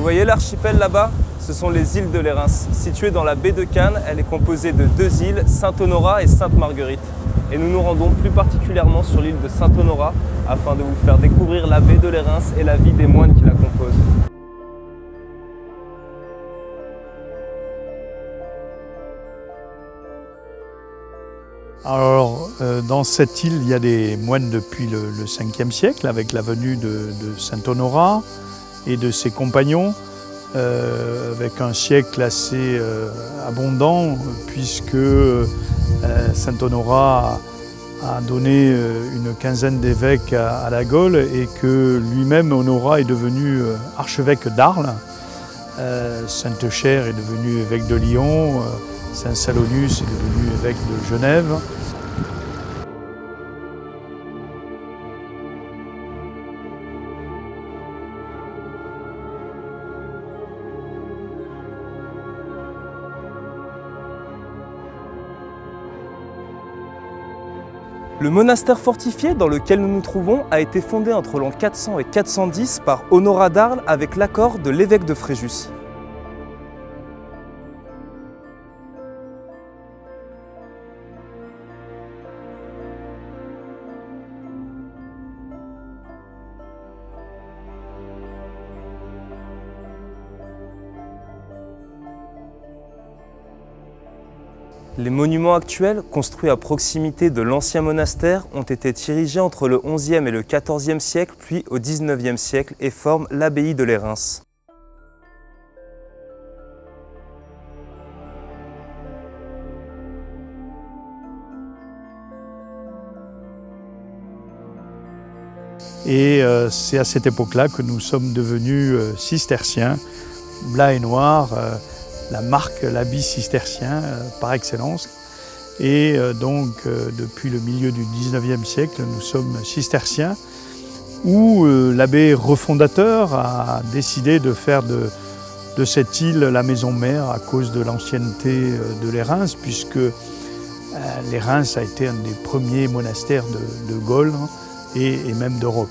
Vous voyez l'archipel là-bas? Ce sont les îles de Lérins. Située dans la baie de Cannes, elle est composée de deux îles, Saint-Honorat et Sainte-Marguerite. Et nous nous rendons plus particulièrement sur l'île de Saint-Honorat afin de vous faire découvrir la baie de Lérins et la vie des moines qui la composent. Alors, dans cette île, il y a des moines depuis le 5e siècle, avec la venue de Saint-Honorat et de ses compagnons, avec un siècle assez abondant, puisque Saint-Honorat a donné une quinzaine d'évêques à la Gaule et que lui-même, Honorat, est devenu archevêque d'Arles. Sainte-Chère est devenu évêque de Lyon, Saint Salonius est devenu évêque de Genève. Le monastère fortifié dans lequel nous nous trouvons a été fondé entre l'an 400 et 410 par Honorat d'Arles avec l'accord de l'évêque de Fréjus. Les monuments actuels, construits à proximité de l'ancien monastère, ont été érigés entre le XIe et le XIVe siècle, puis au XIXe siècle, et forment l'abbaye de Lérins. Et c'est à cette époque-là que nous sommes devenus cisterciens, blanc et noir, la marque, l'habit cistercien par excellence. Et donc, depuis le milieu du XIXe siècle, nous sommes cisterciens, où l'abbé refondateur a décidé de faire de cette île la maison mère à cause de l'ancienneté de Lérins, puisque Lérins a été un des premiers monastères de Gaule et même d'Europe.